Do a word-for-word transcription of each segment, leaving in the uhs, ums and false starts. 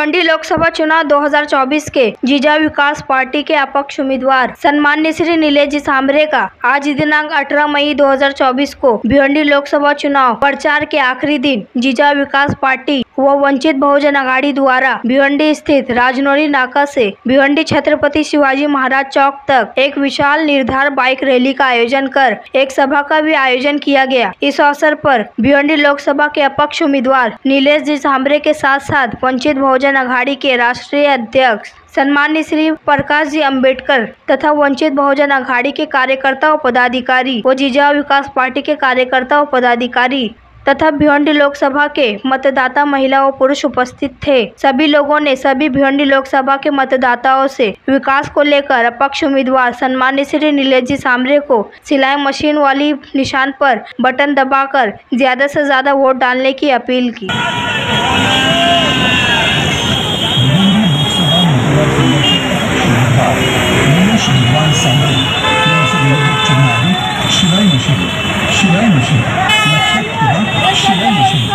भिवंडी लोकसभा चुनाव दो हज़ार चौबीस के जीजा विकास पार्टी के अपक्ष उम्मीदवार सम्मान्य श्री नीलेश जी सांभरे का आज दिनांक अठारह मई दो हज़ार चौबीस को भिवंडी लोकसभा चुनाव प्रचार के आखिरी दिन जीजा विकास पार्टी व वंचित बहुजन आघाड़ी द्वारा भिवंडी स्थित राजनौरी नाका से भिवंडी छत्रपति शिवाजी महाराज चौक तक एक विशाल निर्धार बाइक रैली का आयोजन कर एक सभा का भी आयोजन किया गया। इस अवसर पर भिवंडी लोकसभा के अपक्ष उम्मीदवार नीलेश जी सांभरे के साथ साथ वंचित बहुजन आघाड़ी के राष्ट्रीय अध्यक्ष सम्मान्य श्री प्रकाश जी अम्बेडकर तथा वंचित बहुजन आघाड़ी के कार्यकर्ता और पदाधिकारी व जीजा विकास पार्टी के कार्यकर्ता और पदाधिकारी तथा भिवंडी लोकसभा के मतदाता महिला और पुरुष उपस्थित थे। सभी लोगों ने सभी भिवंडी लोकसभा के मतदाताओं से विकास को लेकर अपक्ष उम्मीदवार सम्मान्य श्री नीलेश जी सांभरे को सिलाई मशीन वाली निशान पर बटन दबाकर ज्यादा से ज्यादा वोट डालने की अपील की। शिलाई मशीन शिलाई मशीन शिलाई मशीन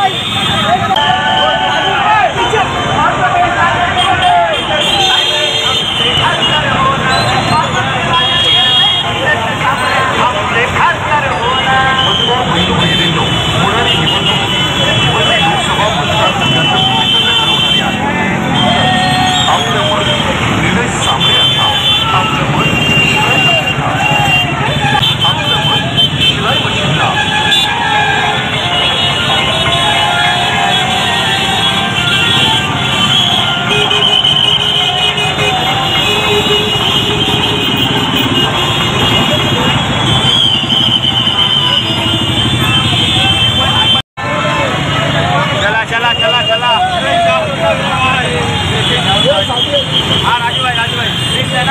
हाँ राजू भाई राजू भाई ठीक है ना।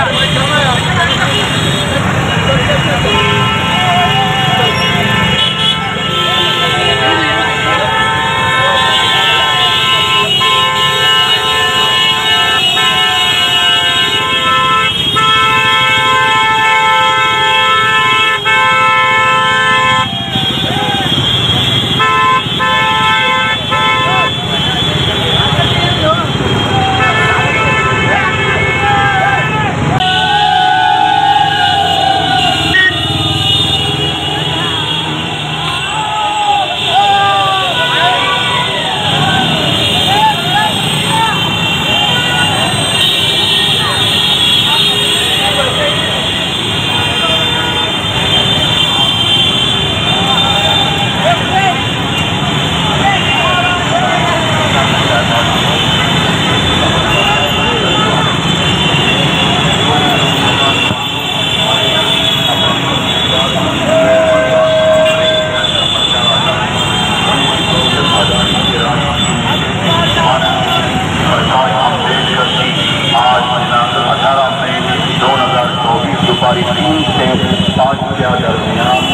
हमारी तीन से पाँच के दरमियान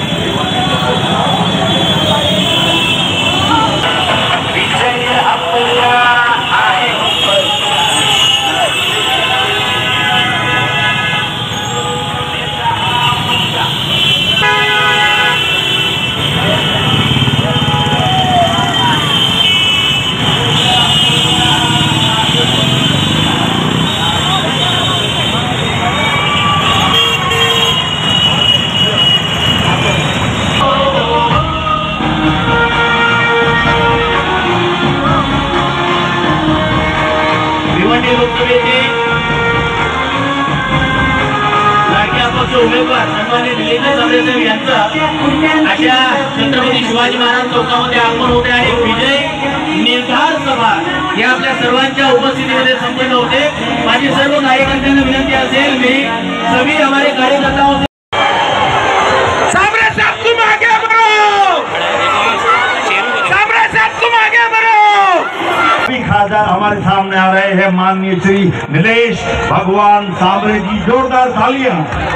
उमेदवार सन्माननीय नीलेश सांभरे साहेब यांचा अशा छत्रपती शिवाजी महाराज चौकामध्ये आगमन होते आणि विजय निर्धार सभा या आपल्या सर्वांच्या उपस्थितीमध्ये संपन्न होते। माझी सर्व नायकांना विनंती असेल, मी सभी हमारे कार्यकर्ताओं से सांभरे साहब तुम आगे बढ़ो, सांभरे साहब तुम आगे बढ़ो। अभी खासदार हमारे सामने आ रहे हैं माननीय श्री नीलेश भगवान सांभरे जी, जोरदार तालियां।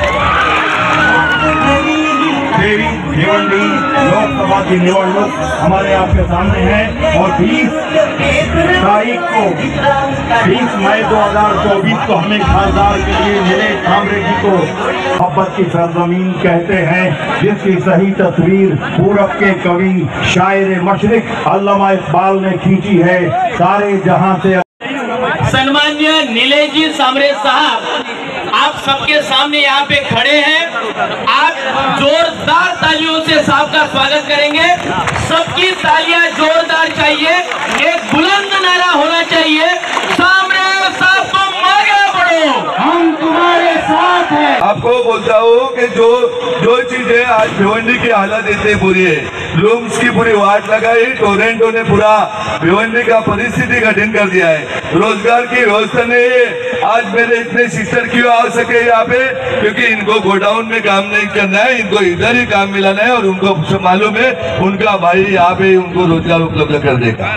देवी भिवंडी लोकसभा की निवडणूक हमारे आपके सामने है और बीस तारीख को बीस मई दो हजार चौबीस को हमें खासदार के लिए नीलेश सांभरे जी को मोहब्बत की सरजमीन कहते हैं, जिसकी सही तस्वीर पूरब के कवि शायर मशरिक अल्लामा इकबाल ने खींची है। सारे जहां से माननीय नीलेश जी सांबरे साहब आप सबके सामने यहाँ पे खड़े हैं। आप जोरदार तालियों से साहब का स्वागत करेंगे। सबकी तालियां जोरदार चाहिए, एक बुलंद नारा होना चाहिए, सांबरे साहब तुम आगे बढ़ो, हम तुम्हारे साथ हैं। आपको बोलता हूँ कि जो जो चीजें आज भिवंडी की हालत इतनी बुरी है, रूम्स की पूरी वाट लगाई, टोरेंटो ने पूरा भिवंडी का परिस्थिति कठिन कर दिया है, रोजगार की व्यवस्था नहीं है। आज मेरे इतने सिस्टर क्यों आ सके यहाँ पे, क्योंकि इनको गोडाउन में काम नहीं करना है, इनको इधर ही काम मिलाना है और उनको मालूम है उनका भाई यहाँ पे उनको रोजगार उपलब्ध कर देगा।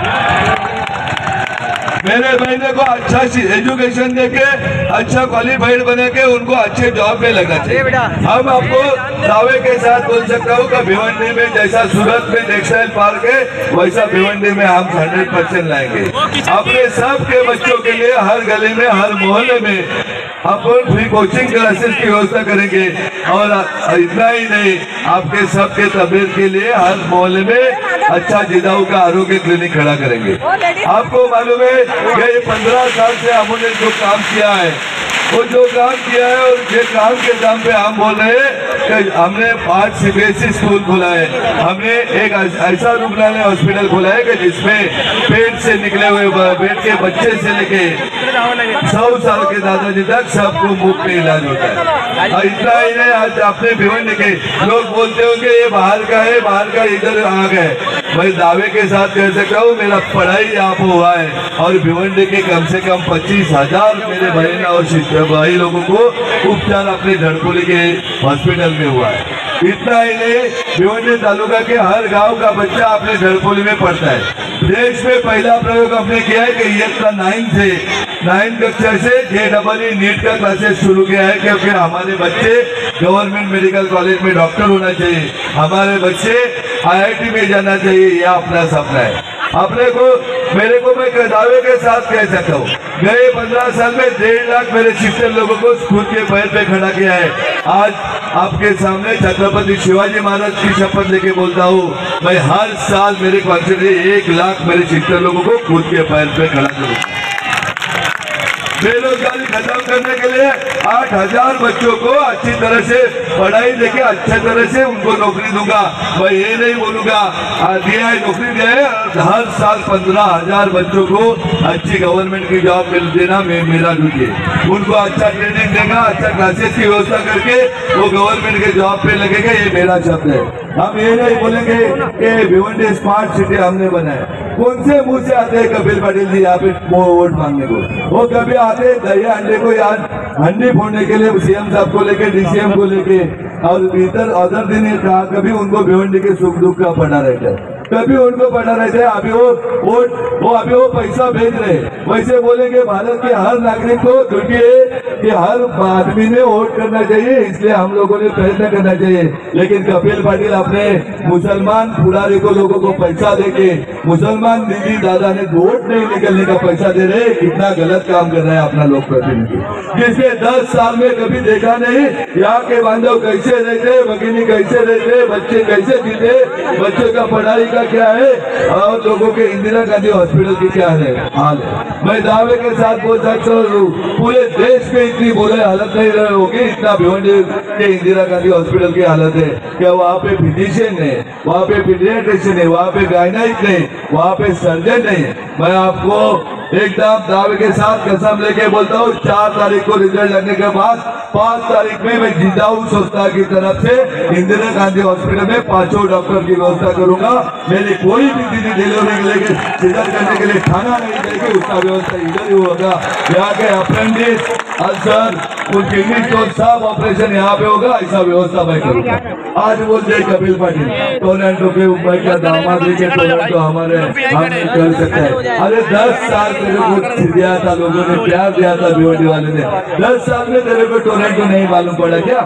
मेरे बहने को अच्छा एजुकेशन देके अच्छा क्वालिफाइड बना के उनको अच्छे जॉब में लगना चाहिए। हम आपको दावे के साथ बोल सकता हूँ कि भिवंडी में जैसा सूरत में टेक्सटाइल पार्क है वैसा भिवंडी में हम हंड्रेड परसेंट लाएंगे। अपने सबके बच्चों के लिए हर गली में हर मोहल्ले में अपन फ्री कोचिंग क्लासेस की व्यवस्था करेंगे और इतना ही नहीं, आपके सबके तबीयत के लिए हर मोहल्ले में अच्छा जिदाऊ का आरोग्य क्लिनिक खड़ा करेंगे। आपको मालूम है कि पंद्रह साल से हमने जो काम किया है वो जो काम किया है और ये काम के दाम पे हम बोल रहे हैं कि हमने पांच सीबीएसई स्कूल खोला है, हमने एक ऐसा रुग्णालय हॉस्पिटल खोला है कि जिसमें पेट से निकले हुए पेट के बच्चे से लेके सौ साल के दादाजी तक सबको मुफ्त में इलाज होता है। और इतना ही नहीं, आज अपने भिवंडी के लोग बोलते होंगे ये बाहर का है, बाहर का इधर आ गए। मैं दावे के साथ कह सकता हूँ मेरा पढ़ाई यहाँ पे हुआ है और भिवंडी के कम से कम पच्चीस हजार मेरे बहन और भाई लोगों को उपचार अपने झड़पोली के हॉस्पिटल में हुआ है। इतना ही नहीं, भिवंडी तालुका के हर गांव का बच्चा अपने झड़पोली में पढ़ता है। देश में पहला प्रयोग हमने किया है कि इयत्ता नाइन से नाइन कक्षा से जे डबल ई नीट का क्लासेस शुरू किया है, क्योंकि हमारे बच्चे गवर्नमेंट मेडिकल कॉलेज में डॉक्टर होना चाहिए, हमारे बच्चे आई आई टी में जाना चाहिए, यह अपना सपना है। अपने को मेरे को मैं दावे के साथ कह सकता हूँ गए पंद्रह साल में डेढ़ लाख मेरे शिक्षक लोगों को स्कूल के पैर पे खड़ा किया है। आज आपके सामने छत्रपति शिवाजी महाराज की शपथ लेके बोलता हूँ, मैं हर साल मेरे कॉन्स्टिट्यूएंसी एक लाख मेरे शिक्षक लोगों को खुद के पैर पे खड़ा करूँगा। बेरोजगारी खत्म करने के लिए आठ हजार बच्चों को अच्छी तरह से पढ़ाई देके अच्छे तरह से उनको नौकरी दूंगा। मैं ये नहीं बोलूंगा दिया है नौकरी दिया है, हर साल पंद्रह हजार बच्चों को अच्छी गवर्नमेंट की जॉब मिल देना मे, मेरा ड्यूटी है। उनको अच्छा ट्रेनिंग देगा, अच्छा क्लासेस की व्यवस्था करके वो गवर्नमेंट के जॉब पे लगेगा, ये मेरा शब्द है। हम ये नहीं बोलेंगे कि भिवंडी स्मार्ट सिटी हमने बनाया। कौन से मुंह से आते हैं कपिल पाटिल जी यहाँ पे वोट मांगने को? वो कभी आते दही अंडे को याद हंडी फोड़ने के लिए सीएम साहब को लेके डीसीएम को लेके और भीतर अदर दिन कहा कभी उनको भिवंडी के सुख दुख का पड़ा रहता है, कभी उनको पढ़ा रहते हैं। अभी वो वोट वो अभी वो पैसा भेज रहे, वैसे बोलेंगे भारत के हर नागरिक को ड्यूटी है कि हर आदमी ने वोट करना चाहिए, इसलिए हम लोगों ने प्रयत्न करना चाहिए। लेकिन कपिल पाटिल अपने मुसलमान पुराने को लोगों को पैसा देके मुसलमान दीदी दादा ने वोट नहीं निकलने का पैसा दे रहे, कितना गलत काम कर रहा है अपना लोक प्रतिनिधि, जिसने दस साल में कभी देखा नहीं यहाँ के बांधव कैसे रहते, भगिनी कैसे रहते, बच्चे कैसे जीते, बच्चों का पढ़ाई क्या है और लोगों के इंदिरा गांधी हॉस्पिटल की क्या है हाल है। मैं दावे के साथ बोल सकता हूँ पूरे देश में इतनी बुरी हालत नहीं रही होगी इतना भिवंडी के इंदिरा गांधी हॉस्पिटल की हालत है। क्या वहाँ पे फिजिशियन नहीं, वहाँ पे पीडियाट्रिशियन नहीं, वहाँ पे गायनाइक नहीं, वहाँ पे सर्जन नहीं। मैं आपको एकदम दावे के साथ कसम लेके बोलता हूँ चार तारीख को रिजल्ट लगने के बाद पांच तारीख में मैं जिंदाऊ संस्था की तरफ से इंदिरा गांधी हॉस्पिटल में पांचों डॉक्टर की व्यवस्था करूंगा। मेरी कोई भी दीदी डिलीवरी के लिए सिजर करने के लिए खाना नहीं देगी, उसका व्यवस्था इधर ही होगा। यहाँ के अप्रेंटिस अल्सर उनकी तो सब ऑपरेशन यहाँ पे होगा, ऐसा व्यवस्था मैं करूँगा। आज बोल जाए कपिल पाटिल टोरेंटो के ऊपर क्या दामाद लेके टोरेंटो हमारे हम कर सकते हैं। अरे दस साल तेरे को दिया था, लोगों ने प्यार दिया था भिवंडी वाले ने, दस साल में तेरे को टोरेंटो नहीं मालूम पड़ा क्या?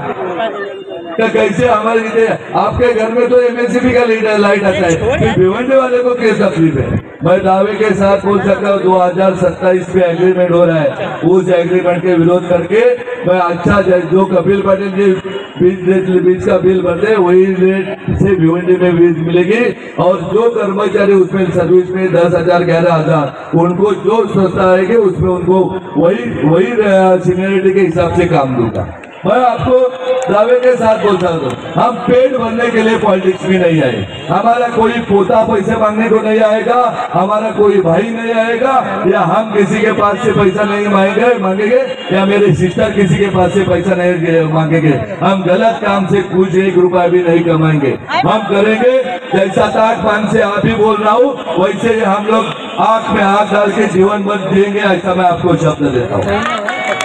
क्या कैसे हमारे आपके घर में तो एमएससीबी का लीडर लाइट आता है, भिवंडी वाले को क्या तकलीफ है? मैं दावे के साथ बोल सकता हूँ दो हजार सत्ताईस पे एग्रीमेंट हो रहा है, उस एग्रीमेंट के विरोध करके मैं अच्छा जो कपिल पाटिल जी बीज बीज का बिल भरते वही रेट से भिवंडी में बीज मिलेगी और जो कर्मचारी उसमें सर्विस में दस हजार ग्यारह हजार उनको जो सस्ता आएगी उसमें उनको वही वही सीनियरिटी के हिसाब से काम दूंगा। मैं आपको दावे के साथ बोल सकता हूँ हम पेट भरने के लिए पॉलिटिक्स में नहीं आए, हमारा कोई पोता पैसे मांगने को नहीं आएगा, हमारा कोई भाई नहीं आएगा, या हम किसी के पास से पैसा नहीं मांगेंगे मांगेंगे या मेरे सिस्टर किसी के पास से पैसा नहीं मांगेंगे। हम गलत काम से कुछ एक रुपया भी नहीं कमाएंगे, हम करेंगे जैसा ताक पान से आप ही बोल रहा हूँ वैसे ही हम लोग आंख में आंख डाल के जीवन भर जिएंगे, ऐसा मैं आपको शब्द देता हूँ।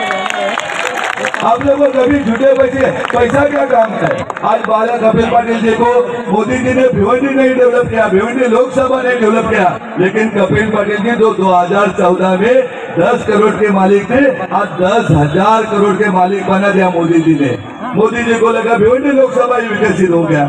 आप लोगों को कभी झूठे पैसे पैसा क्या काम है? आज बाला कपिल पाटिल जी को मोदी जी ने भिवंडी नहीं डेवलप किया, भिवंडी लोकसभा ने डेवलप किया, लेकिन कपिल पाटिल जी जो दो हजार चौदह में दस करोड़ के मालिक थे आज दस हजार करोड़ के मालिक बना दिया मोदी जी ने। मोदी जी को लगा भिवंडी लोकसभा ही विकसित हो गया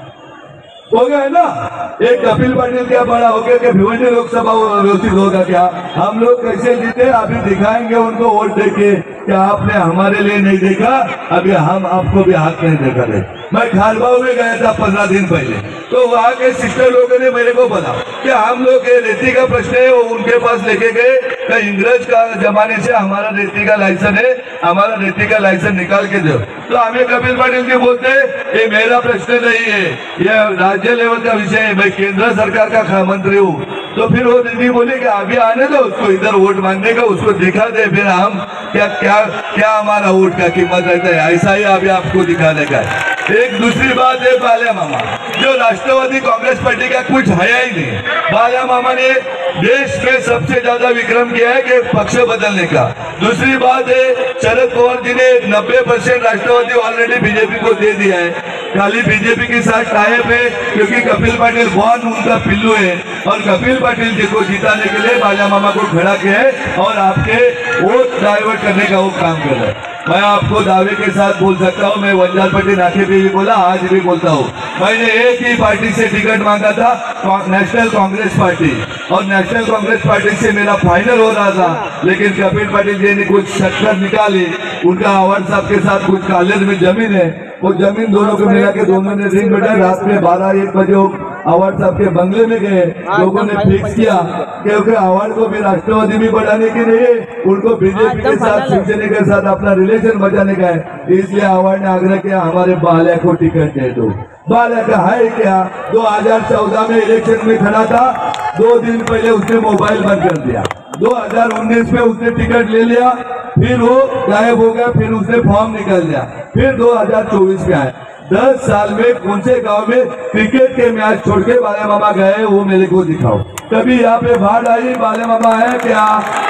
हो गया है ना। एक कपिल पाटिल क्या बड़ा हो गया कि भिवंडी लोकसभा विकसित होगा क्या? हम लोग कैसे जीते अभी दिखाएंगे उनको वोट देके कि आपने हमारे लिए नहीं देखा, अभी हम आपको भी हाथ नहीं देखा दे। मैं खारबाव में गया था पंद्रह दिन पहले, तो वहाँ के सिस्टर लोगों ने मेरे को बोला कि हम लोग ये रेती का प्रश्न है वो उनके पास लेके गए कि इंग्रज का जमाने से हमारा रेती का लाइसेंस है, हमारा रेती का लाइसेंस निकाल के दो। तो हमें कपिल पाटिल जी बोलते ये मेरा प्रश्न नहीं है, ये राज्य लेवल का विषय है, मैं केंद्र सरकार का मंत्री हूँ। तो फिर वो दीदी बोली कि अभी आने दो उसको, इधर वोट मांगने का उसको दिखा दे, फिर हम क्या क्या क्या हमारा वोट का कीमत रहता है, ऐसा ही अभी आपको दिखाने का है। एक दूसरी बात है बाला मामा, जो राष्ट्रवादी कांग्रेस पार्टी का कुछ है ही नहीं। बाला मामा ने देश में सबसे ज्यादा विक्रम किया है कि पक्ष बदलने का। दूसरी बात है शरद पवार जी ने नब्बे परसेंट राष्ट्रवादी ऑलरेडी बीजेपी को दे दिया है, खाली बीजेपी के साथ टाइप है क्योंकि कपिल पाटिल बहुत उनका पिल्लू है और कपिल पाटिल जी को जिताने के लिए बाला मामा को खड़ा किया है और आपके वोट डाइवर्ट करने का वो काम कर रहा है। मैं आपको दावे के साथ बोल सकता हूँ, मैं वंजारपट्टी नाके पे भी बोला आज भी बोलता हूँ, मैंने एक ही पार्टी से टिकट मांगा था, नेशनल कांग्रेस पार्टी, और नेशनल कांग्रेस पार्टी से मेरा फाइनल हो रहा था, लेकिन कपिल पाटिल जी ने कुछ शक्कर निकाली, उनका अवार्ड साहब के साथ कुछ कॉलेज में जमीन है, वो जमीन दोनों को मिला के दोनों ने रिंग बैठा, रात में बारह एक बजे अवार्ड साहब के बंगले में गए, लोगों ने फिक्स किया क्योंकि अवार्ड को भी राष्ट्रवादी भी बढ़ाने की नहीं है, उनको बीजेपी के साथ शिवसेना के साथ अपना रिलेशन बचाने का है, इसलिए अवार्ड ने आग्रह किया हमारे बाल्या को टिकट दे दो। बाल्या का है क्या, दो हजार चौदह में इलेक्शन में खड़ा था, दो दिन पहले उसने मोबाइल बंद कर दिया, दो हजार उन्नीस में उसने टिकट ले लिया, फिर वो गायब हो गया, फिर उसने फॉर्म निकाल दिया, फिर दो हजार चौबीस में आए। दस साल में कौन से गांव में क्रिकेट के मैच छोड़ के बाला मामा गए वो मेरे को दिखाओ। कभी यहाँ पे बाढ़ आई, बाला मामा है क्या?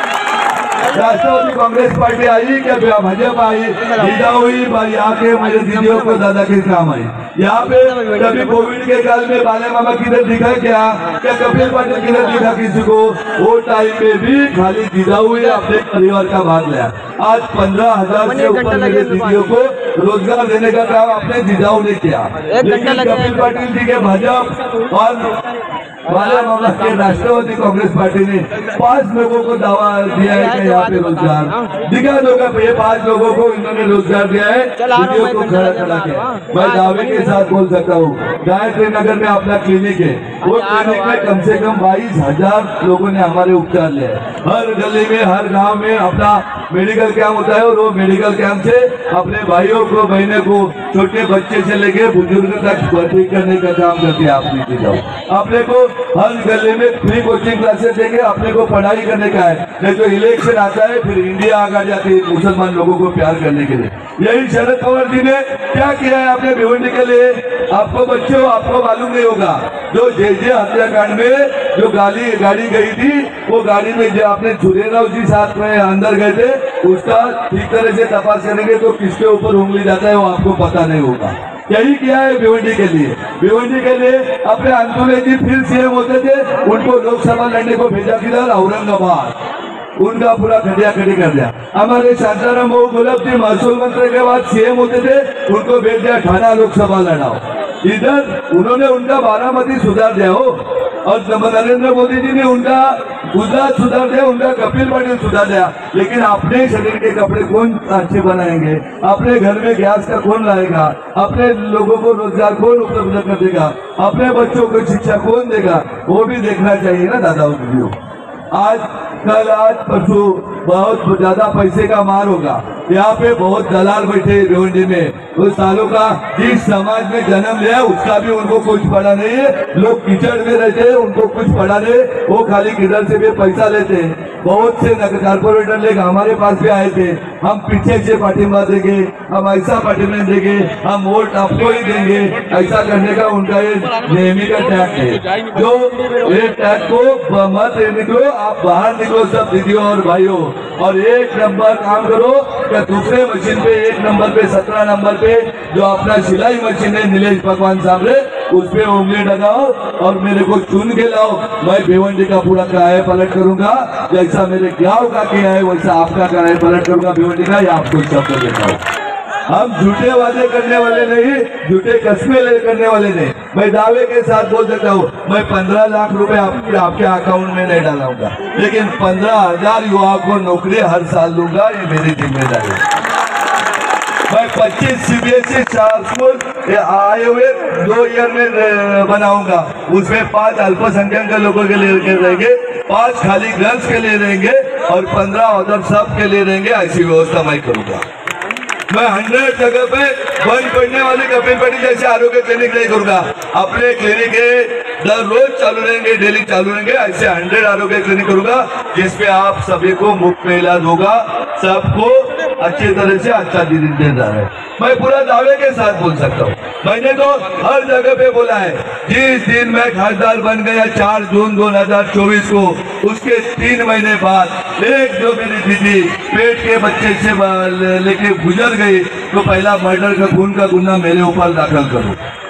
राष्ट्रवादी कांग्रेस पार्टी आई क्या? भाजपा आई, जीता हुई यहाँ के मेरे दीदियों को दादा के काम आई। यहाँ पे कभी कोविड के काल में बाला मामा किधर दिखा क्या? क्या कपिल पाटिल किधर दिखा किसी को? वो टाइम में भी खाली जीता हुई अपने परिवार का भाग लिया। आज पंद्रह हजार से ऊपर मेरे दीदियों को रोजगार देने का काम अपने जिजाऊ ने किया, लेकिन कपिल पाटिल जी के भाजपा और बाला मामा के राष्ट्रवादी कांग्रेस पार्टी ने पांच लोगों को दावा दिया है कि यहाँ पे रोजगार दिखा दोगा, ये पांच लोगों को इन्होंने रोजगार दिया है, दीदियों को खड़ा खड़ा किया। मैं दावे के साथ बोल सकता हूँ, गायत्री नगर में अपना क्लिनिक है, वो क्लिनिक में कम से कम बाईस हजार लोगों ने हमारे उपचार लिया है। हर गली में हर गाँव में अपना मेडिकल कैंप होता है और वो मेडिकल कैंप से अपने भाइयों को बहनों को छोटे बच्चे से लेके बुजुर्ग तक भर्ती करने का काम करते हैं। आप नीचे जाओ, अपने को हर गले में फ्री कोचिंग क्लासेस देंगे, अपने को पढ़ाई करने का है, नहीं तो इलेक्शन आता है फिर इंडिया आगे जाती है मुसलमान लोगों को प्यार करने के लिए। यही शरद पवार जी ने क्या किया है आपने भिवंडी के लिए? आपको बच्चे हो, आपको मालूम नहीं होगा, जो जे जे हत्याकांड में जो गाड़ी गाड़ी गई थी, वो गाड़ी में जो आपने झुरेराव जी साथ में अंदर गए थे, उसका ठीक तरह से तपास करेंगे तो किसके ऊपर उंगली जाता है वो आपको पता नहीं होगा। यही किया है भिवंडी के लिए। भिवंडी के लिए अपने अंतुले जी फिर सीएम होते थे, उनको लोकसभा लड़ने को भेजा किधर? औरंगाबाद, उनका पूरा खटिया खड़ी कर दिया। हमारे शांताराम गुलाब जी महसूल मंत्री के बाद सीएम होते थे, उनको भेज दिया ठाणा लोकसभा लड़ाओ। इधर उन्होंने उनका बारामती सुधार दिया हो, और नरेंद्र मोदी जी ने उनका गुजरात सुधार दिया, उनका कपिल पाटिल सुधार दिया, लेकिन अपने शरीर के कपड़े कौन अच्छे बनाएंगे? अपने घर में गैस का कौन लाएगा? अपने लोगों को रोजगार कौन उपलब्ध कर देगा? अपने बच्चों को शिक्षा कौन देगा? वो भी देखना चाहिए ना दादा दीदियों। आज कल आज परसों बहुत ज्यादा पैसे का मार होगा। यहाँ पे बहुत दलाल बैठे भिवंडी में, उस सालों का जिस समाज में जन्म लिया उसका भी उनको कुछ पड़ा नहीं है। लोग कीचड़ में रहते हैं, उनको कुछ पड़ा नहीं, वो खाली किधर से भी पैसा लेते हैं। बहुत से कारपोरेटर लोग हमारे पास भी आए थे, हम पीछे से पार्टिमा देंगे, हम ऐसा पार्टिमा देंगे, हम वोट आपको ही देंगे, ऐसा करने का उनका ये नेहमी का टैग है। जो ये टैग को मत निकलो, आप बाहर निकलो सब दीदियों और भाइयों, और एक नंबर काम करो। क्या दूसरे मशीन पे एक नंबर पे सत्रह नंबर पे जो अपना सिलाई मशीन है नीलेश भगवान साहब उस पे उंगली लगाओ और मेरे को चुन के लाओ। मैं भिवंडी का पूरा किराया पलट करूंगा, जैसा मेरे गाँव का किया है वैसा आपका किराया पलट करूंगा भिवंडी का, या आपको शब्द देता हूँ। हम झूठे वादे करने वाले नहीं, झूठे कस्मे ले करने वाले नहीं। मैं दावे के साथ बोल सकता हूँ, मैं पंद्रह लाख रुपए आपके आपके अकाउंट में नहीं डालूंगा, लेकिन पंद्रह हजार युवाओं को नौकरी हर साल दूंगा, ये मेरी जिम्मेदारी है। मैं पच्चीस सीबीएसई चार स्कूल आए हुए दो ईयर में बनाऊंगा, उसमें पांच अल्पसंख्यक लोगों के लिए रहेंगे, पांच खाली गर्ल्स के लिए रहेंगे और पंद्रह अदर सब के लिए रहेंगे। ऐसी व्यवस्था मैं करूंगा। मैं हंड्रेड जगह पे बंद पड़ने वाले कपिल पाटिल जैसे आरोग्य क्लिनिक नहीं करूंगा। अपने क्लिनिक दर रोज चालू रहेंगे, डेली चालू रहेंगे, ऐसे हंड्रेड आरोग्य क्लिनिक करूंगा जिसपे आप सभी को मुफ्त में इलाज होगा, सबको अच्छी तरह से अच्छा दिन देता है। मैं पूरा दावे के साथ बोल सकता हूँ, मैंने तो हर जगह पे बोला है। जिस दिन मैं खासदार बन गया चार जून दो हजार चौबीस को, उसके तीन महीने बाद एक जो मेरी दीदी पेट के बच्चे से लेके गुजर गई, तो पहला मर्डर का खून का गुना मेरे ऊपर दाखिल करो।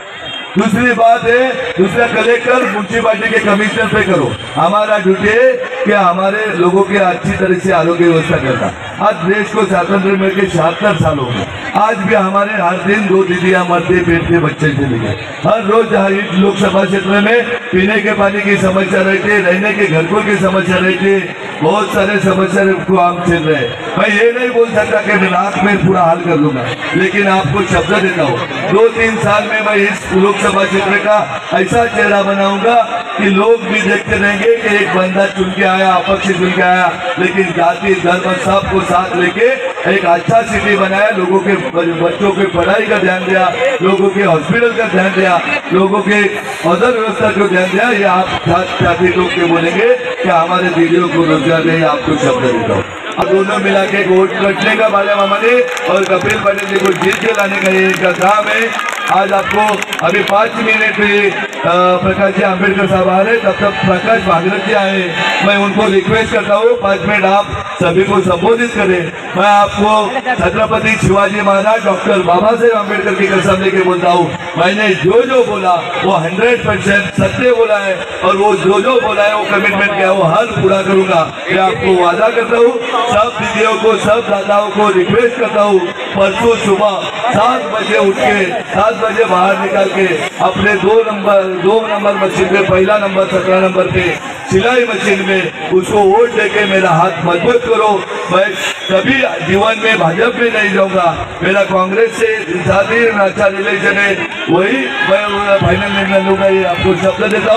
दूसरी बात है, दूसरा कलेक्टर म्यूनसिपालिटी के कमिश्नर पे करो। हमारा ड्यूटी है कि हमारे लोगों के अच्छी तरह से आरोग्य व्यवस्था करना। आज देश को स्वातंत्र मिल के छिहत्तर साल हो गए, आज भी हमारे हर दिन दो दीदियां मरते पेट के बच्चे से लेके हर रोज लोकसभा क्षेत्र में पीने के पानी की समस्या रहती है, रहने के घरकों की समस्या रहती है, बहुत सारे समस्या को हम झेल रहे हैं। मैं ये नहीं बोल सकता कि मैं रात में पूरा हल कर लूंगा, लेकिन आपको शब्द देता हूँ दो तीन साल में मैं इस लोकसभा क्षेत्र का ऐसा चेहरा बनाऊंगा कि लोग भी देखते रहेंगे कि एक बंदा चुन के आया, अपक्ष चुन के आया, लेकिन जाति धर्म सबको साथ लेके एक अच्छा सिटी बनाया, लोगों के बच्चों के पढ़ाई का ध्यान दिया, लोगों के हॉस्पिटल का ध्यान दिया, लोगों के अदर व्यवस्था को ध्यान दिया। ये आप जाति लोग के बोलेंगे कि हमारे दीदियों को रोजगार नहीं, आपको शब्द देता हूँ। अब दोनों मिला के वोट कटने का बाले मामा ने और कपिल पाटिल जी को जीत के लाने का ये इनका काम है। आज आपको अभी पाँच मिनट में प्रकाश जी आम्बेडकर साहब आ रहे, तब तक प्रकाश भागवत जी आए। मैं उनको रिक्वेस्ट करता हूँ पाँच मिनट आप सभी को संबोधित करें। मैं आपको छत्रपति शिवाजी महाराज डॉक्टर बाबा साहेब आम्बेडकर की कसम लेके बोलता हूँ, मैंने जो जो बोला वो हंड्रेड परसेंट सत्य बोला है, और वो जो जो बोला है वो कमिटमेंट किया वो हर पूरा करूंगा। मैं आपको वादा करता हूँ, सब दीदियों को सब दादाओं को रिक्वेस्ट करता हूँ, परसों सुबह सात बजे उठ के सात बजे बाहर निकल के अपने दो नंबर दो नंबर मशीन पे, पहला नंबर सत्रह नंबर पे सिलाई मशीन में उसको वोट देके मेरा हाथ मजबूत करो। मैं कभी जीवन में भाजपा में नहीं जाऊंगा, मेरा कांग्रेस से साथ ही अच्छा रिलेशन है, वही मैं फाइनल निर्णय लूंगा, ये आपको शब्द देता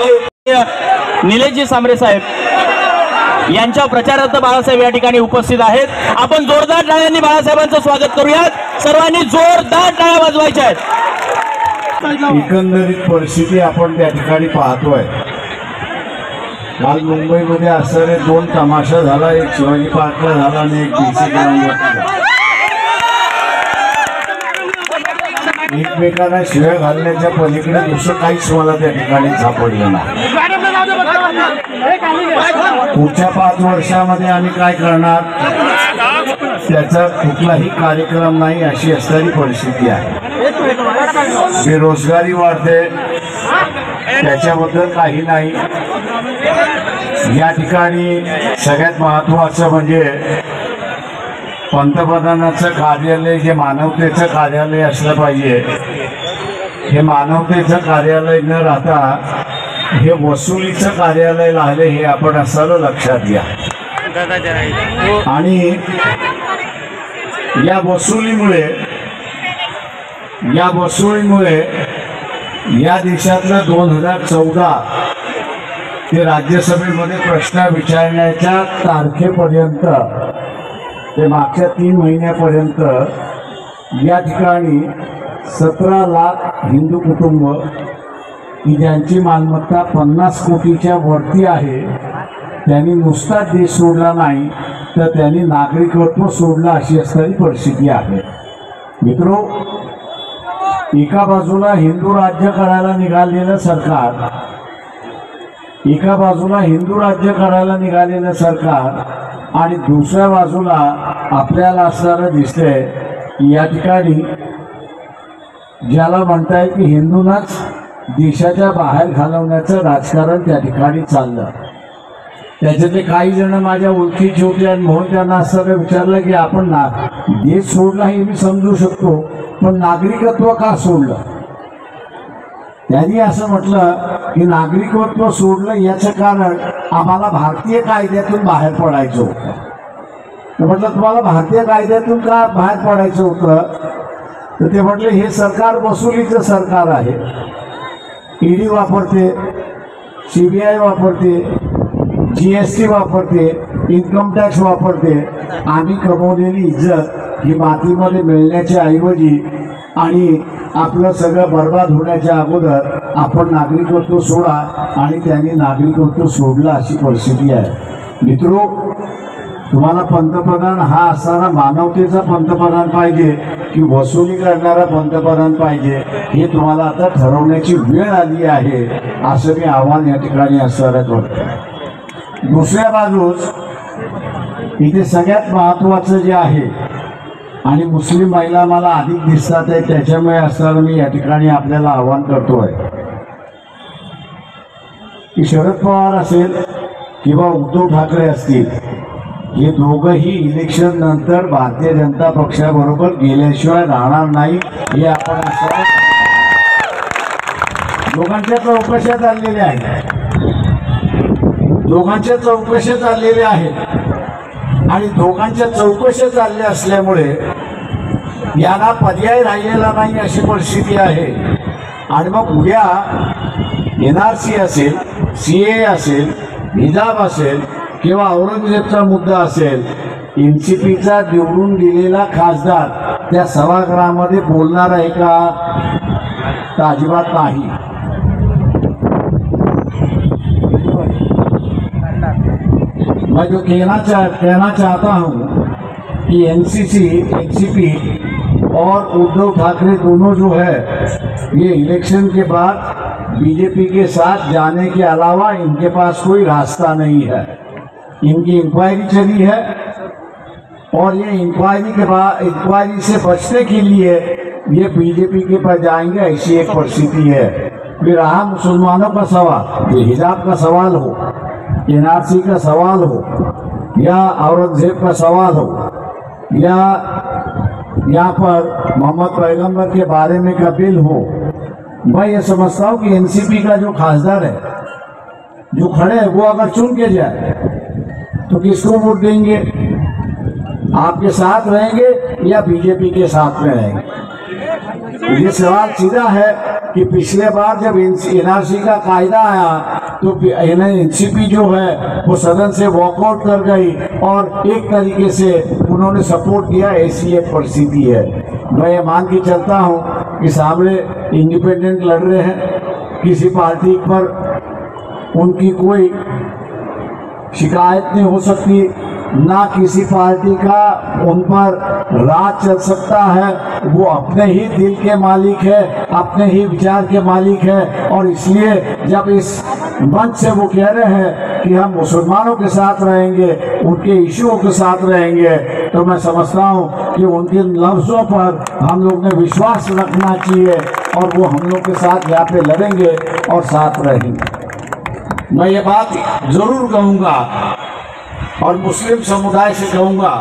हूँ। निलेशजी सांबरे साहेब यांच्या प्रचारार्थ बाळासाहेब या ठिकाणी उपस्थित आहेत। आपण जोरदार टाळ्यांनी बाळासाहेबांचं स्वागत करूयात। सर्वांनी जोरदार टाळ्या वाजवायच्या आहेत। एकंदरीत परिस्थिती आपण त्या ठिकाणी पाहतोय। काल मुंबईमध्ये असणारे दोन तमाशा झाला, एक शिवाजी पार्कला झाला आणि एक बीसी ग्राउंडवर। एकमेकांना शिव्या घालण्याच्या पलीकडे दुसरं काहीच मला त्या ठिकाणी सापडलं नाही। पुढच्या पाच वर्षामध्ये आम्ही काय करणार त्याचा कुठलाही कार्यक्रम नाही, अशी असणारी परिस्थिती आहे। बेरोजगारी वाढते, त्याच्याबद्दल काही नाही। या ठिकाणी सगळ्यात महत्त्वाचं म्हणजे पंतप्रधानांचं कार्यालय जे मानवतेचं कार्यालय असलं पाहिजे, हे मानवतेचं कार्यालय न राहता हे वसुलीचं कार्यालय लागले हे आपण सर्व लक्षात घ्या. आणि या वसुलीमुळे या वसुलीमुळे या देशातलं दोन हजार चौदा ते राज्यसभेमध्ये प्रश्न विचारण्याच्या तारखेपर्यंत ते मागच्या तीन महिन्यापर्यंत या ठिकाणी सतरा लाख हिंदू कुटुंब की ज्यांची मालमत्ता पन्नास कोटीच्या वरती आहे त्यांनी नुसता देश सोडला नाही तर त्यांनी नागरिकत्व सोडलं अशी असणारी परिस्थिती आहे. मित्रो, एका बाजूला हिंदू राज्य करायला निघालेलं सरकार एका बाजूला हिंदू राज्य करायला निघालेलं सरकार आणि दुसऱ्या बाजूला आपल्याला असणारं दिसतंय की या ठिकाणी ज्याला म्हणताय की हिंदूंनाच देशाच्या बाहेर घालवण्याचं राजकारण त्या ठिकाणी चाललं. त्याच्यातले काही जण माझ्या ओळखीचे होते आणि म्हणून त्यांना असं विचारलं की आपण ना देश सोडला हे मी समजू शकतो, पण नागरिकत्व का सोडलं. त्यांनी असं म्हटलं की नागरिकत्व सोडलं याचं कारण आम्हाला भारतीय कायद्यातून बाहेर पडायचं होतं. तर म्हटलं तुम्हाला भारतीय कायद्यातून का बाहेर पडायचं होतं, तर ते म्हटले हे सरकार वसुलीचं सरकार आहे. ईडी वापरते, सी बी आय वापरते, जी एस टी वापरते, इन्कम टॅक्स वापरते. आम्ही कमवलेली इज्जत ही मातीमध्ये मिळण्याच्या ऐवजी आणि आपलं सगळं बर्बाद होण्याच्या अगोदर आपण नागरिकत्व सोडा आणि त्यांनी नागरिकत्व सोडलं अशी परिस्थिती आहे. मित्रो, तुम्हाला पंतप्रधान हा असणारा मानवतेचा पंतप्रधान पाहिजे की वसुली करणारा पंतप्रधान पाहिजे हे तुम्हाला आता ठरवण्याची वेळ आली आहे असं मी आव्हान या ठिकाणी असणारा करतो. दुसऱ्या बाजूस इथे सगळ्यात महत्त्वाचं जे आहे आणि मुस्लिम महिला मला अधिक दिसतात आहे त्याच्यामुळे असणारं मी या ठिकाणी आपल्याला आव्हान करतोय की शरद पवार असेल किंवा उद्धव ठाकरे असतील हे दोघंही इलेक्शन नंतर भारतीय जनता पक्षाबरोबर गेल्याशिवाय राहणार नाही हे आपण असं दोघांच्या चौकशा चाललेल्या आहेत दोघांच्या चौकशा चाललेल्या आहेत आणि दोघांच्या चौकशा चालल्या असल्यामुळे यांना पर्याय राहिलेला नाही अशी परिस्थिती आहे. आणि मग उद्या एन आर सी असेल, सी ए असेल, हिजाब असेल किंवा औरंगजेबचा मुद्दा असेल, एन सी पीचा निवडून दिलेला खासदार त्या सभागृहामध्ये बोलणार आहे का, तर अजिबात नाही. मैं जो कहना चाह कहना चाहता हूँ कि N C C, N C P और उद्धव ठाकरे दोनों जो है ये इलेक्शन के बाद बीजेपी के साथ जाने के अलावा इनके पास कोई रास्ता नहीं है. इनकी इंक्वायरी चली है और ये इंक्वायरी के बाद इंक्वायरी से बचने के लिए ये बीजेपी के पास जाएंगे ऐसी एक परिस्थिति है. फिर रहा मुसलमानों का सवाल, ये हिजाब का सवाल हो, एन आर सी का सवाल हो या औरंगजेब का सवाल हो या यहाँ पर मोहम्मद पैगंबर के बारे में का बिल हो, मैं ये समझता हूँ कि एन सी पी का जो खासदार है जो खड़े हैं वो अगर चुन के जाए तो किसको वोट देंगे, आपके साथ रहेंगे या बीजेपी के साथ में रहेंगे. ये सवाल सीधा है कि पिछले बार जब एन आर सी का कायदा आया तो एन सी पी जो है वो सदन से वॉकआउट कर गई और एक तरीके से उन्होंने सपोर्ट किया, ऐसी एक परिस्थिति है. मैं ये मान के चलता हूँ कि सामने इंडिपेंडेंट लड़ रहे हैं, किसी पार्टी पर उनकी कोई शिकायत नहीं हो सकती, ना किसी पार्टी का उन पर राज चल सकता है. वो अपने ही दिल के मालिक है, अपने ही विचार के मालिक है. और इसलिए जब इस मंच से वो कह रहे हैं कि हम मुसलमानों के साथ रहेंगे, उनके इश्यूओं के साथ रहेंगे, तो मैं समझता हूँ कि उनके लफ्ज़ों पर हम लोग ने विश्वास रखना चाहिए और वो हम लोग के साथ यहाँ पे लड़ेंगे और साथ रहेंगे. मैं ये बात जरूर कहूँगा और मुस्लिम समुदाय से कहूँगा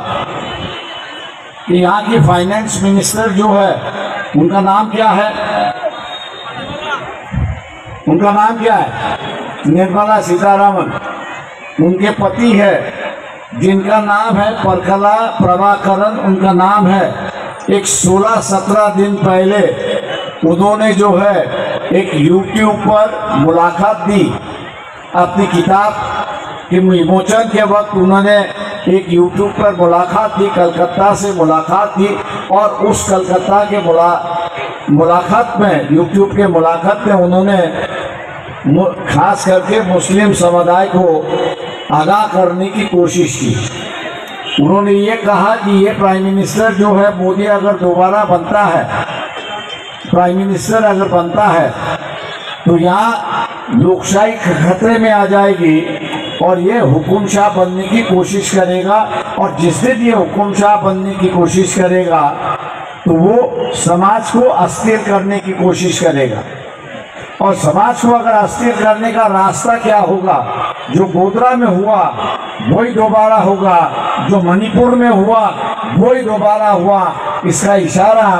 कि यहाँ की फाइनेंस मिनिस्टर जो है उनका नाम क्या है, उनका नाम क्या है? निर्मला सीतारामन। उनके पति है जिनका नाम है परकला प्रभाकरन, उनका नाम है। एक सोलह सत्रह दिन पहले उन्होंने जो है एक यूट्यूब पर मुलाकात दी। अपनी किताब के विमोचन के वक्त उन्होंने एक यूट्यूब पर मुलाकात दी, कलकत्ता से मुलाकात दी। और उस कलकत्ता के मुला मुलाकात में यूट्यूब के मुलाकात में उन्होंने खास करके मुस्लिम समुदाय को आगाह करने की कोशिश की। उन्होंने ये कहा कि ये प्राइम मिनिस्टर जो है मोदी अगर दोबारा बनता है, प्राइम मिनिस्टर अगर बनता है तो यहाँ लोकशाही खतरे में आ जाएगी और ये हुकुमशाह बनने की कोशिश करेगा। और जिस दिन ये हुकुमशाह बनने की कोशिश करेगा तो वो समाज को अस्थिर करने की कोशिश करेगा। और समाज को अगर अस्थिर करने का रास्ता क्या होगा? जो गोधरा में हुआ वही दोबारा होगा, जो मणिपुर में हुआ वही दोबारा हुआ। इसका इशारा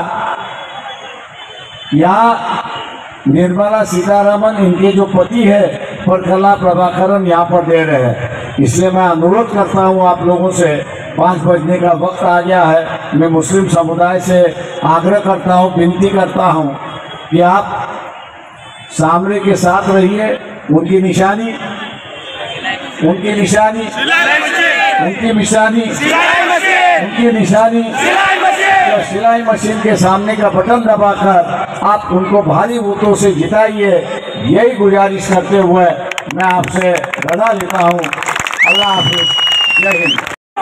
यहाँ निर्मला सीतारामन, इनके जो पति है परकला प्रभाकरन, यहाँ पर दे रहे हैं। इसलिए मैं अनुरोध करता हूँ आप लोगों से, पाँच बजने का वक्त आ गया है। मैं मुस्लिम समुदाय से आग्रह करता हूँ, विनती करता हूँ कि आप सामने के साथ रहिए। उनकी निशानी उनकी निशानी उनकी निशानी उनकी निशानी तो सिलाई मशीन के सामने का बटन दबाकर आप उनको भारी वोटों से जिताइए। यही गुजारिश करते हुए मैं आपसे रजा लेता हूँ। अल्लाह हाफिज, जय हिंद।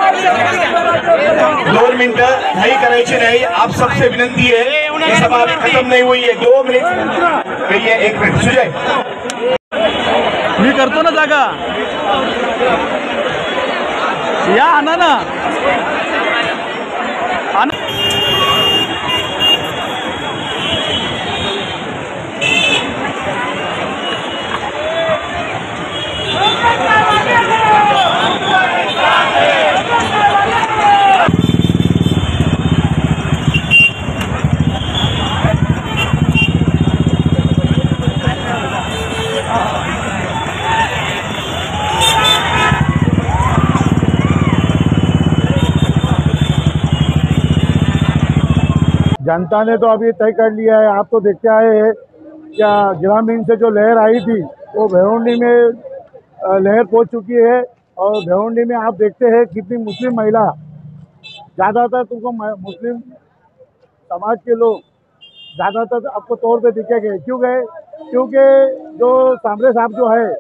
दोन मिनिटं नाही करायची नाही। आप सबसे विनंती है, ये सभा अभी खत्म नहीं हुई है। दो मिनट कहिए, एक मिनट सुजय मी करतो ना जागा या आणा ना आना। जनता ने तो अभी तय कर लिया है। आप तो देखते आए हैं क्या ग्रामीण से जो लहर आई थी वो भिवंडी में लहर पहुंच चुकी है। और भिवंडी में आप देखते हैं कितनी मुस्लिम महिला, ज़्यादातर तुमको मुस्लिम समाज के लोग ज़्यादातर आपको तौर पे दिखेंगे। क्यों गए? क्योंकि जो सांबरे साहब जो है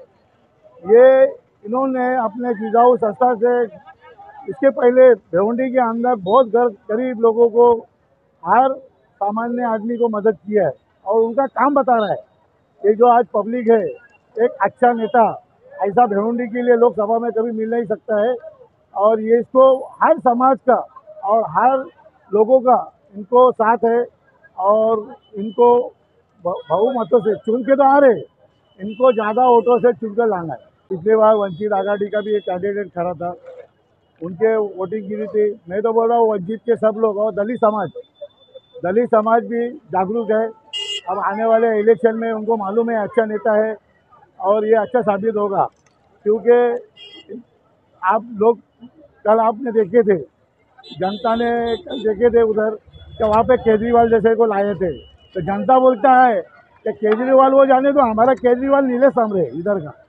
ये इन्होंने अपने जिजाऊ संस्था से इसके पहले भिवंडी के अंदर बहुत गरीब लोगों को, हर सामान्य आदमी को मदद किया है और उनका काम बता रहा है। ये जो आज पब्लिक है, एक अच्छा नेता ऐसा भिवंडी के लिए लोकसभा में कभी मिल नहीं सकता है। और ये इसको हर समाज का और हर लोगों का इनको साथ है और इनको बहुमतों से चुन के तो आ रहे, इनको ज़्यादा वोटों से चुन कर लाना है। पिछले बार वंचित आघाड़ी का भी एक कैंडिडेट खड़ा था, उनके वोटिंग गिरी थी। मैं तो बोल रहा हूँ वंचित के सब लोग और दलित समाज दलित समाज भी जागरूक है। अब आने वाले इलेक्शन में उनको मालूम है अच्छा नेता है और ये अच्छा साबित होगा। क्योंकि आप लोग कल आपने देखे थे, जनता ने कल देखे थे उधर कि वहाँ पे केजरीवाल जैसे को लाए थे। तो जनता बोलता है कि केजरीवाल वो जाने तो हमारा केजरीवाल नीले सामरे इधर का,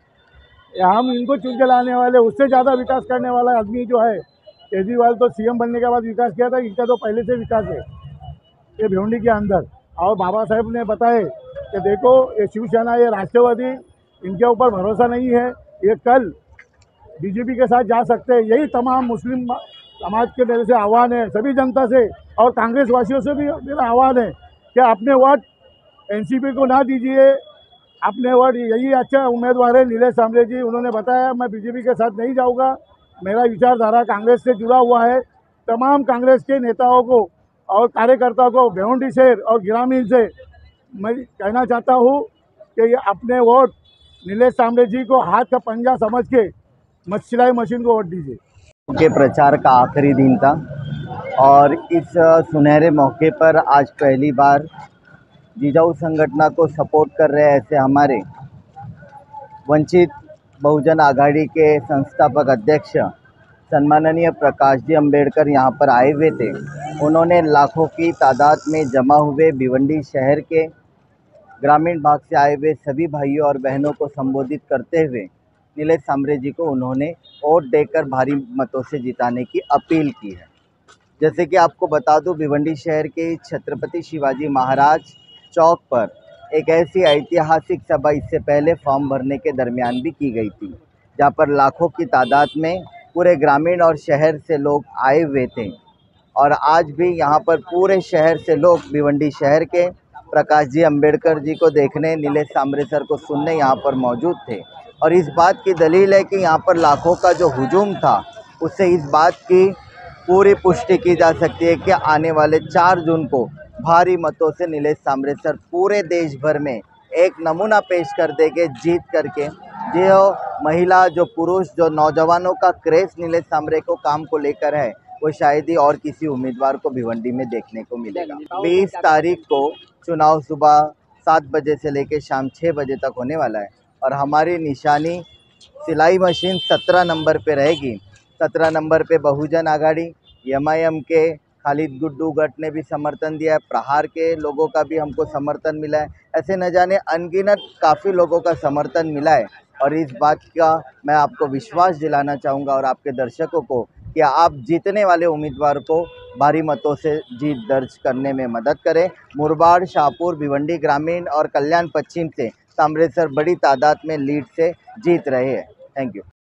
हम इनको चुन के लाने वाले, उससे ज़्यादा विकास करने वाला आदमी जो है केजरीवाल तो सीएम बनने के बाद विकास किया था, इनका तो पहले से विकास है ये भिवंडी के अंदर। और बाबा साहेब ने बताए कि देखो ये शिवसेना, ये राष्ट्रवादी, इनके ऊपर भरोसा नहीं है, ये कल बीजेपी के साथ जा सकते हैं। यही तमाम मुस्लिम समाज के मेरे से आह्वान है, सभी जनता से और कांग्रेस वासियों से भी मेरा आह्वान है कि अपने वोट एनसीपी को ना दीजिए, अपने वोट यही अच्छा उम्मीदवार है नीलेश सांबरे जी। उन्होंने बताया मैं बीजेपी के साथ नहीं जाऊंगा, मेरा विचारधारा कांग्रेस से जुड़ा हुआ है। तमाम कांग्रेस के नेताओं को और कार्यकर्ताओं को भिवंडी शहर और ग्रामीण से मैं कहना चाहता हूँ कि ये अपने वोट नीलेश सांबरे जी को हाथ का पंजा समझ के सिलाई मशीन को वोट दीजिए। के प्रचार का आखिरी दिन था और इस सुनहरे मौके पर आज पहली बार जिजाऊ संगठन को सपोर्ट कर रहे ऐसे हमारे वंचित बहुजन आघाड़ी के संस्थापक अध्यक्ष सम्माननीय प्रकाश जी अम्बेडकर यहाँ पर आए हुए थे। उन्होंने लाखों की तादाद में जमा हुए भिवंडी शहर के ग्रामीण भाग से आए हुए सभी भाइयों और बहनों को संबोधित करते हुए नीलेश सांबरे जी को उन्होंने वोट देकर भारी मतों से जिताने की अपील की है। जैसे कि आपको बता दूं, भिवंडी शहर के छत्रपति शिवाजी महाराज चौक पर एक ऐसी ऐतिहासिक सभा इससे पहले फॉर्म भरने के दरमियान भी की गई थी, जहां पर लाखों की तादाद में पूरे ग्रामीण और शहर से लोग आए हुए थे। और आज भी यहां पर पूरे शहर से लोग भिवंडी शहर के प्रकाश जी अम्बेडकर जी को देखने, नीलेश सांबरे सर को सुनने यहाँ पर मौजूद थे। और इस बात की दलील है कि यहाँ पर लाखों का जो हुजूम था, उससे इस बात की पूरी पुष्टि की जा सकती है कि आने वाले चार जून को भारी मतों से नीलेश सांबरे सर पूरे देश भर में एक नमूना पेश कर देंगे, जीत करके। जो महिला, जो पुरुष, जो नौजवानों का क्रेज़ नीलेश सांबरे को काम को लेकर है, वो शायद ही और किसी उम्मीदवार को भिवंडी में देखने को मिलेगा। बीस तारीख को चुनाव सुबह सात बजे से लेकर शाम छः बजे तक होने वाला है और हमारी निशानी सिलाई मशीन सत्रह नंबर पे रहेगी। सत्रह नंबर पे Bahujan Aghadi, M I M के खालिद गुड्डू गट ने भी समर्थन दिया है, प्रहार के लोगों का भी हमको समर्थन मिला है। ऐसे न जाने अनगिनत काफ़ी लोगों का समर्थन मिला है और इस बात का मैं आपको विश्वास दिलाना चाहूँगा और आपके दर्शकों को कि आप जीतने वाले उम्मीदवार को भारी मतों से जीत दर्ज करने में मदद करें। मुरबाड, शाहपुर, भिवंडी ग्रामीण और कल्याण पश्चिम से सांबरे सर बड़ी तादाद में लीड से जीत रहे हैं। Thank you.